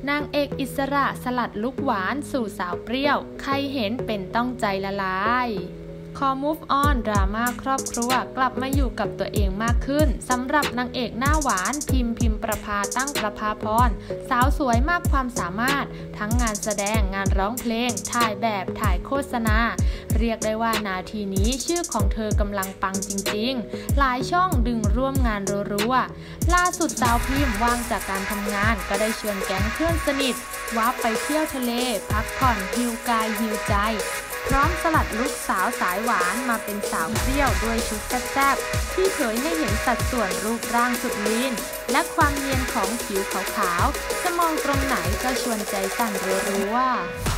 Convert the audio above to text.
นางเอกอิสระสลัดลุคหวานสู่สาวเปรี้ยวใครเห็นเป็นต้องใจละลายขอ move on ดราม่าครอบครัวกลับมาอยู่กับตัวเองมากขึ้นสำหรับนางเอกหน้าหวานพิมประภาตั้งประภาพรสาวสวยมากความสามารถทั้งงานแสดงงานร้องเพลงถ่ายแบบถ่ายโฆษณาเรียกได้ว่านาทีนี้ชื่อของเธอกำลังปังจริงๆหลายช่องดึงร่วมงานรัวๆล่าสุดสาวพิมว่างจากการทำงานก็ได้ชวนแก๊งเพื่อนสนิทว่าไปเที่ยวทะเลพักผ่อนฮิวกายฮิวใจพร้อมสลัดลุคสาวสายหวานมาเป็นสาวเปรี้ยวด้วยชุดแซ่บๆที่เผยให้เห็นสัดส่วนรูปร่างสุดลีนและความเนียนของผิวขาวๆจะมองตรงไหนก็ชวนใจสั่นรัวๆ